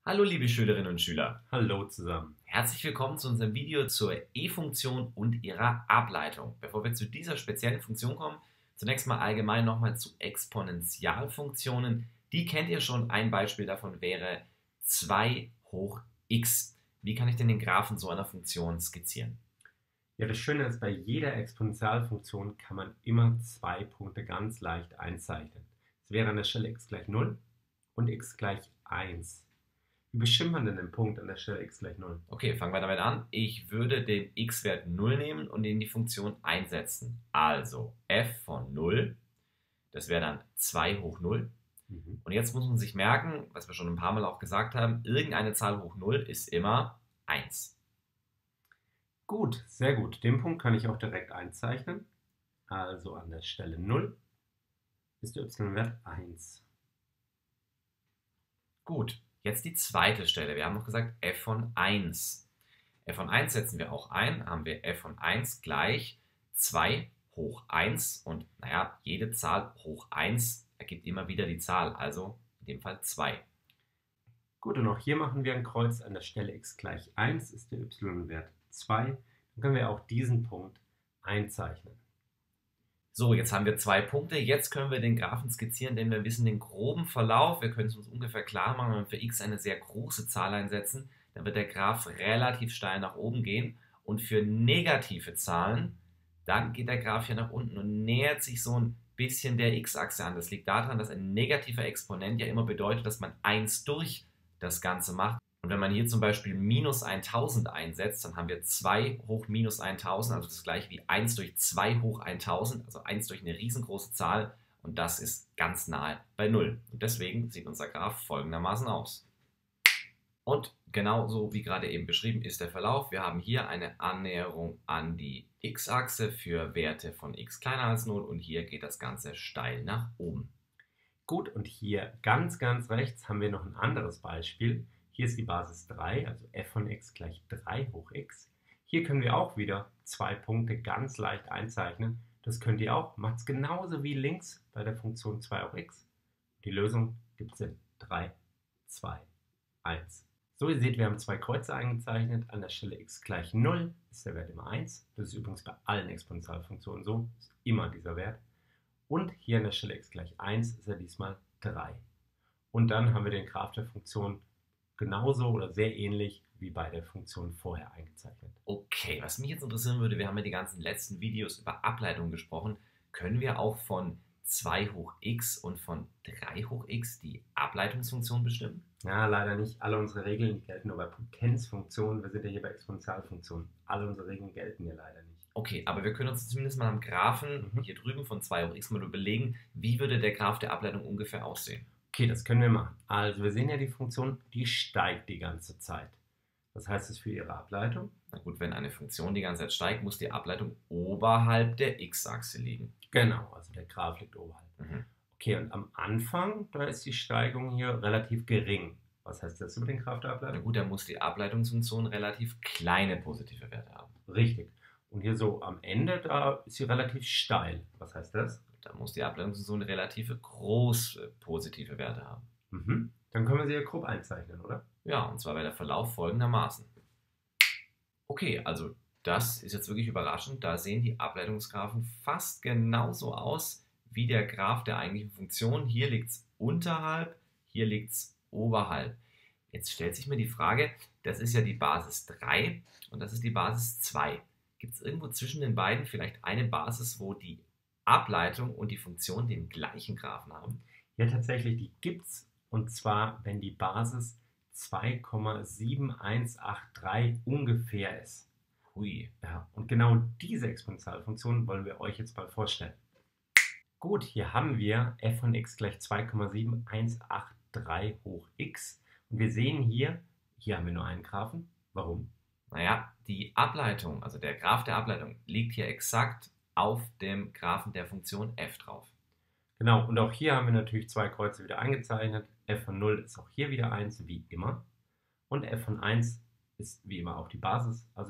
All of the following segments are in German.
Hallo liebe Schülerinnen und Schüler, Hallo zusammen. herzlich willkommen zu unserem Video zur e-Funktion und ihrer Ableitung. Bevor wir zu dieser speziellen Funktion kommen, zunächst mal allgemein nochmal zu Exponentialfunktionen. Die kennt ihr schon, ein Beispiel davon wäre 2 hoch x. Wie kann ich denn den Graphen so einer Funktion skizzieren? Ja, das Schöne ist, bei jeder Exponentialfunktion kann man immer zwei Punkte ganz leicht einzeichnen. Es wäre an der Stelle x gleich 0 und x gleich 1. Wie bestimmt man denn den Punkt an der Stelle x gleich 0? Okay, fangen wir damit an. Ich würde den x-Wert 0 nehmen und in die Funktion einsetzen. Also f von 0, das wäre dann 2 hoch 0. Und jetzt muss man sich merken, was wir schon ein paar Mal auch gesagt haben, irgendeine Zahl hoch 0 ist immer 1. Gut, sehr gut. Den Punkt kann ich auch direkt einzeichnen. Also an der Stelle 0 ist der y-Wert 1. Gut, jetzt die zweite Stelle. Wir haben noch gesagt f von 1. f von 1 setzen wir auch ein, haben wir f von 1 gleich 2 hoch 1. Und naja, jede Zahl hoch 1 ergibt immer wieder die Zahl, also in dem Fall 2. Gut, und auch hier machen wir ein Kreuz. An der Stelle x gleich 1 ist der y-Wert 2. Dann können wir auch diesen Punkt einzeichnen. So, jetzt haben wir 2 Punkte. Jetzt können wir den Graphen skizzieren, denn wir wissen den groben Verlauf. Wir können es uns ungefähr klar machen, wenn wir für x eine sehr große Zahl einsetzen, dann wird der Graph relativ steil nach oben gehen. Und für negative Zahlen, dann geht der Graph hier nach unten und nähert sich so ein bisschen der x-Achse an. Das liegt daran, dass ein negativer Exponent ja immer bedeutet, dass man 1 durch das Ganze macht. Und wenn man hier zum Beispiel minus 1000 einsetzt, dann haben wir 2 hoch minus 1000, also das gleiche wie 1 durch 2 hoch 1000, also 1 durch eine riesengroße Zahl, und das ist ganz nahe bei 0. Und deswegen sieht unser Graph folgendermaßen aus. Und genauso wie gerade eben beschrieben ist der Verlauf. Wir haben hier eine Annäherung an die x-Achse für Werte von x kleiner als 0 und hier geht das Ganze steil nach oben. Gut, und hier ganz rechts haben wir noch ein anderes Beispiel. Hier ist die Basis 3, also f von x gleich 3 hoch x. Hier können wir auch wieder zwei Punkte ganz leicht einzeichnen. Das könnt ihr auch, macht es genauso wie links bei der Funktion 2 hoch x. Die Lösung gibt es in 3, 2, 1. So, ihr seht, wir haben zwei Kreuze eingezeichnet. An der Stelle x gleich 0 ist der Wert immer 1. Das ist übrigens bei allen Exponentialfunktionen so, ist immer dieser Wert. Und hier an der Stelle x gleich 1 ist er diesmal 3. Und dann haben wir den Graph der Funktion genauso oder sehr ähnlich wie bei der Funktion vorher eingezeichnet. Okay, was mich jetzt interessieren würde, wir haben ja die ganzen letzten Videos über Ableitung gesprochen. Können wir auch von 2 hoch x und von 3 hoch x die Ableitungsfunktion bestimmen? Ja, leider nicht. Alle unsere Regeln die gelten nur bei Potenzfunktionen. Wir sind ja hier bei Exponentialfunktionen. Alle unsere Regeln gelten hier leider nicht. Okay, aber wir können uns zumindest mal am Graphen hier drüben von 2 hoch x mal überlegen, wie würde der Graph der Ableitung ungefähr aussehen. Okay, das können wir machen. Also wir sehen ja die Funktion, die steigt die ganze Zeit. Was heißt das für ihre Ableitung? Na gut, wenn eine Funktion die ganze Zeit steigt, muss die Ableitung oberhalb der x-Achse liegen. Genau, also der Graph liegt oberhalb. Okay, und am Anfang, da ist die Steigung hier relativ gering. Was heißt das über den Graph der Ableitung? Na gut, dann muss die Ableitungsfunktion relativ kleine positive Werte haben. Richtig. Und hier so am Ende, da ist sie relativ steil. Was heißt das? Da muss die Ableitungsfunktion relative große positive Werte haben. Dann können wir sie ja grob einzeichnen, oder? Ja, und zwar wäre der Verlauf folgendermaßen. Okay, also das ist jetzt wirklich überraschend. Da sehen die Ableitungsgraphen fast genauso aus wie der Graph der eigentlichen Funktion. Hier liegt es unterhalb, hier liegt es oberhalb. Jetzt stellt sich mir die Frage, das ist ja die Basis 3 und das ist die Basis 2. Gibt es irgendwo zwischen den beiden vielleicht eine Basis, wo die Ableitung und die Funktion den gleichen Graphen haben? Ja, tatsächlich, die gibt es. Und zwar, wenn die Basis 2,7183 ungefähr ist. Hui. Ja, und genau diese Exponentialfunktion wollen wir euch jetzt mal vorstellen. Gut, hier haben wir f von x gleich 2,7183 hoch x. Und wir sehen hier haben wir nur einen Graphen. Warum? Naja, die Ableitung, also der Graph der Ableitung, liegt hier exakt auf dem Graphen der Funktion f drauf. Genau, und auch hier haben wir natürlich zwei Kreuze wieder eingezeichnet. f von 0 ist auch hier wieder 1, wie immer. Und f von 1 ist wie immer auch die Basis, also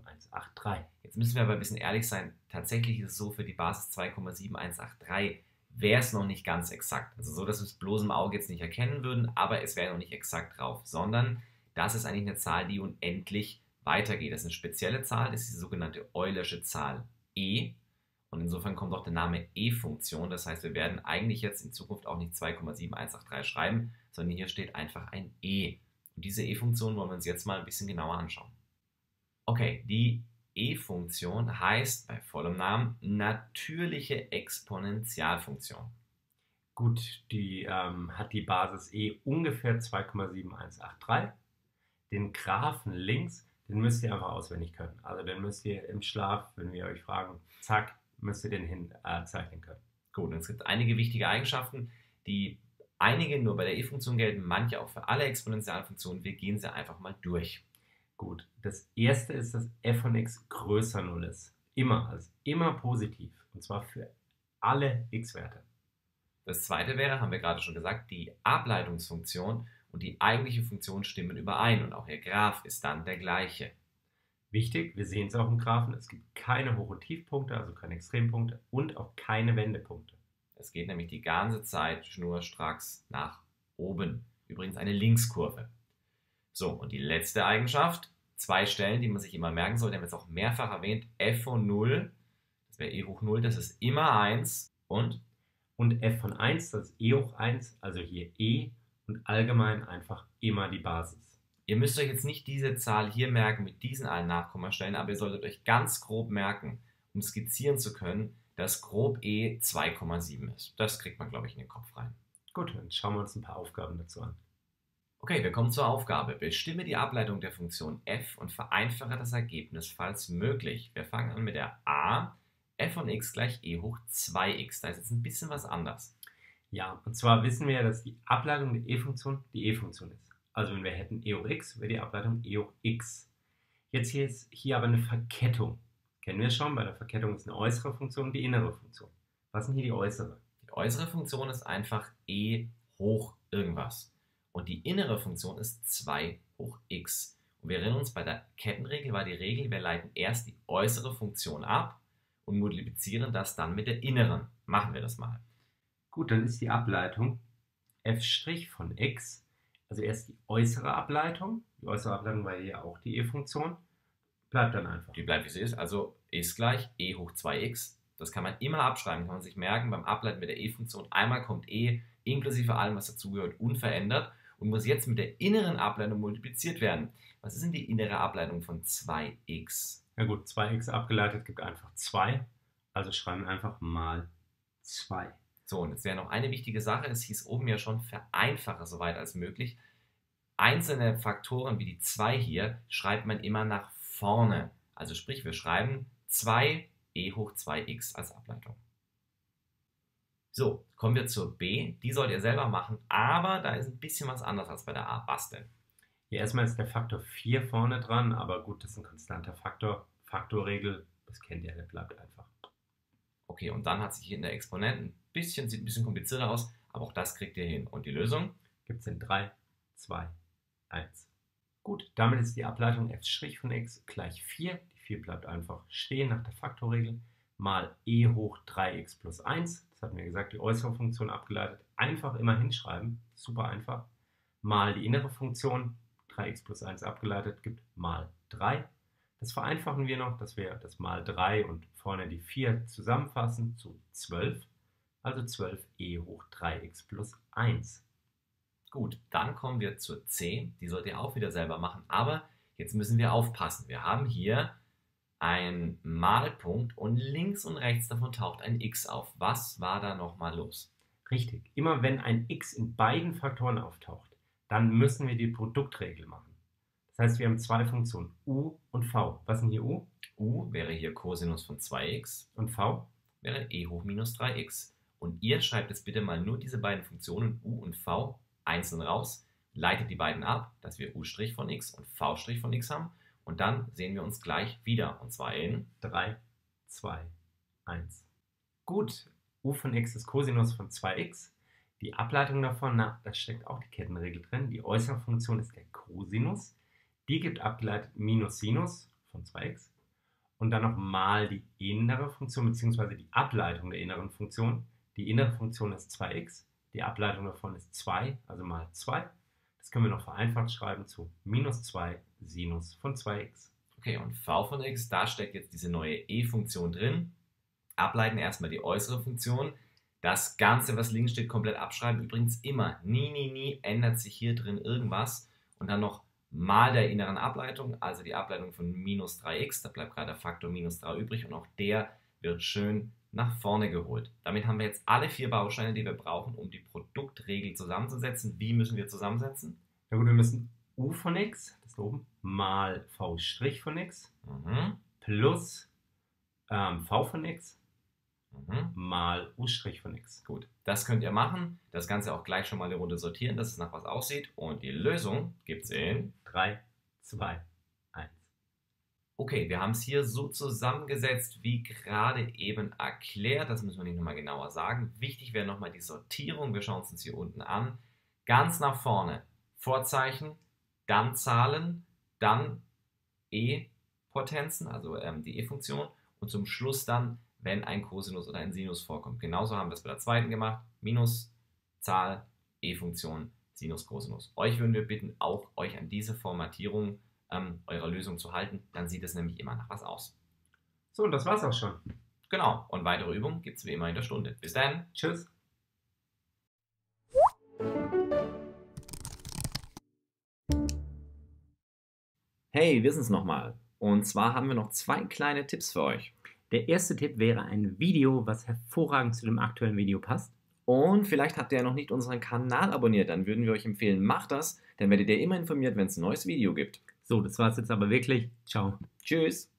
2,7183. Jetzt müssen wir aber ein bisschen ehrlich sein. Tatsächlich ist es so, für die Basis 2,7183 wäre es noch nicht ganz exakt. Also so, dass wir es bloßem Auge jetzt nicht erkennen würden, aber es wäre noch nicht exakt drauf, sondern das ist eigentlich eine Zahl, die unendlich weitergeht. Das ist eine spezielle Zahl, das ist die sogenannte Eulersche Zahl e. Und insofern kommt auch der Name e-Funktion. Das heißt, wir werden eigentlich jetzt in Zukunft auch nicht 2,7183 schreiben, sondern hier steht einfach ein e. Und diese e-Funktion wollen wir uns jetzt mal ein bisschen genauer anschauen. Okay, die e-Funktion heißt bei vollem Namen natürliche Exponentialfunktion. Gut, die hat die Basis e ungefähr 2,7183. Den Graphen links, den müsst ihr einfach auswendig können. Also den müsst ihr im Schlaf, wenn wir euch fragen, zack, müsst ihr den hinzeichnen können. Gut, und es gibt einige wichtige Eigenschaften, die einige nur bei der e-Funktion gelten, manche auch für alle Exponentialfunktionen. Wir gehen sie einfach mal durch. Gut, das erste ist, dass f von x größer 0 ist. Immer, also immer positiv. Und zwar für alle x-Werte. Das zweite wäre, haben wir gerade schon gesagt, die Ableitungsfunktion und die eigentliche Funktion stimmen überein und auch ihr Graph ist dann der gleiche. Wichtig, wir sehen es auch im Graphen, es gibt keine Hoch- und Tiefpunkte, also keine Extrempunkte und auch keine Wendepunkte. Es geht nämlich die ganze Zeit schnurstracks nach oben. Übrigens eine Linkskurve. So, und die letzte Eigenschaft, zwei Stellen, die man sich immer merken soll, die haben wir jetzt auch mehrfach erwähnt, f von 0, das wäre e hoch 0, das ist immer 1 und f von 1, das ist e hoch 1, also hier e und allgemein einfach immer die Basis. Ihr müsst euch jetzt nicht diese Zahl hier merken mit diesen allen Nachkommastellen, aber ihr solltet euch ganz grob merken, um skizzieren zu können, dass grob e 2,7 ist. Das kriegt man, glaube ich, in den Kopf rein. Gut, dann schauen wir uns ein paar Aufgaben dazu an. Okay, wir kommen zur Aufgabe. Bestimme die Ableitung der Funktion f und vereinfache das Ergebnis, falls möglich. Wir fangen an mit der a, f von x gleich e hoch 2x. Da ist jetzt ein bisschen was anders. Ja, und zwar wissen wir ja, dass die Ableitung der e-Funktion die e-Funktion ist. Also wenn wir hätten e hoch x, wäre die Ableitung e hoch x. Jetzt ist hier aber eine Verkettung. Kennen wir schon, bei der Verkettung ist eine äußere Funktion und die innere Funktion. Was ist denn hier die äußere? Die äußere Funktion ist einfach e hoch irgendwas. Und die innere Funktion ist 2 hoch x. Und wir erinnern uns, bei der Kettenregel war die Regel, wir leiten erst die äußere Funktion ab und multiplizieren das dann mit der inneren. Machen wir das mal. Gut, dann ist die Ableitung f' von x, also erst die äußere Ableitung. Die äußere Ableitung war hier auch die e-Funktion. Bleibt dann einfach. Die bleibt wie sie ist, also ist gleich e hoch 2x. Das kann man immer abschreiben, kann man sich merken, beim Ableiten mit der e-Funktion. Einmal kommt e inklusive allem, was dazugehört, unverändert und muss jetzt mit der inneren Ableitung multipliziert werden. Was ist denn die innere Ableitung von 2x? Na gut, 2x abgeleitet gibt einfach 2, also schreiben wir einfach mal 2. So, und jetzt wäre noch eine wichtige Sache, es hieß oben ja schon, vereinfache so weit als möglich. Einzelne Faktoren wie die 2 hier schreibt man immer nach vorne. Also sprich, wir schreiben 2 e hoch 2x als Ableitung. So, kommen wir zur b. Die sollt ihr selber machen, aber da ist ein bisschen was anders als bei der a. Was denn? Hier erstmal ist der Faktor 4 vorne dran, aber gut, das ist ein konstanter Faktor. Faktorregel, das kennt ihr, der bleibt einfach. Okay, und dann hat sich hier in der Exponenten sieht ein bisschen komplizierter aus, aber auch das kriegt ihr hin. Und die Lösung? Gibt es in 3, 2, 1. Gut, damit ist die Ableitung f' von x gleich 4. Die 4 bleibt einfach stehen nach der Faktorregel. Mal e hoch 3x plus 1. Das hatten wir gesagt, die äußere Funktion abgeleitet. Einfach immer hinschreiben, super einfach. Mal die innere Funktion, 3x plus 1 abgeleitet, gibt mal 3. Das vereinfachen wir noch, dass wir das mal 3 und vorne die 4 zusammenfassen zu 12. Also 12 e hoch 3x plus 1. Gut, dann kommen wir zur c. Die sollt ihr auch wieder selber machen, aber jetzt müssen wir aufpassen. Wir haben hier einen Malpunkt und links und rechts davon taucht ein x auf. Was war da nochmal los? Richtig, immer wenn ein x in beiden Faktoren auftaucht, dann müssen wir die Produktregel machen. Das heißt, wir haben zwei Funktionen, u und v. Was ist denn hier u? U wäre hier Cosinus von 2x und v wäre e hoch minus 3x. Und ihr schreibt jetzt bitte mal nur diese beiden Funktionen u und v einzeln raus, leitet die beiden ab, dass wir u' von x und v' von x haben und dann sehen wir uns gleich wieder und zwar in 3, 2, 1. Gut, u von x ist Cosinus von 2x. Die Ableitung davon, da steckt auch die Kettenregel drin. Die äußere Funktion ist der Cosinus. Die gibt abgeleitet minus Sinus von 2x. Und dann noch mal die innere Funktion bzw. die Ableitung der inneren Funktion. Die innere Funktion ist 2x, die Ableitung davon ist 2, also mal 2. Das können wir noch vereinfacht schreiben zu minus 2 Sinus von 2x. Okay, und v von x, da steckt jetzt diese neue e-Funktion drin. Ableiten erstmal die äußere Funktion. Das Ganze, was links steht, komplett abschreiben. Übrigens immer, nie ändert sich hier drin irgendwas. Und dann noch mal der inneren Ableitung, also die Ableitung von minus 3x. Da bleibt gerade der Faktor minus 3 übrig und auch der wird schön nach vorne geholt. Damit haben wir jetzt alle 4 Bausteine, die wir brauchen, um die Produktregel zusammenzusetzen. Wie müssen wir zusammensetzen? Na gut, wir müssen u von x, das da oben, mal v' von x plus v von x mal u' von x. Gut, das könnt ihr machen. Das Ganze auch gleich schon mal eine Runde sortieren, dass es nach was aussieht. Und die Lösung gibt es in 3, 2, 1. Okay, wir haben es hier so zusammengesetzt, wie gerade eben erklärt. Das müssen wir nicht nochmal genauer sagen. Wichtig wäre nochmal die Sortierung. Wir schauen es uns hier unten an. Ganz nach vorne Vorzeichen, dann Zahlen, dann E-Potenzen, also die E-Funktion. Und zum Schluss dann, wenn ein Cosinus oder ein Sinus vorkommt. Genauso haben wir es bei der zweiten gemacht. Minus, Zahl, E-Funktion, Sinus, Cosinus. Euch würden wir bitten, auch euch an diese Formatierung eurer Lösung zu halten. Dann sieht es nämlich immer nach was aus. So, und das war's auch schon. Genau. Und weitere Übungen gibt es wie immer in der Stunde. Bis dann. Tschüss. Hey, wir sind's nochmal. Und zwar haben wir noch 2 kleine Tipps für euch. Der erste Tipp wäre ein Video, was hervorragend zu dem aktuellen Video passt. Und vielleicht habt ihr ja noch nicht unseren Kanal abonniert, dann würden wir euch empfehlen, macht das, dann werdet ihr immer informiert, wenn es ein neues Video gibt. So, das war's jetzt aber wirklich. Ciao. Tschüss.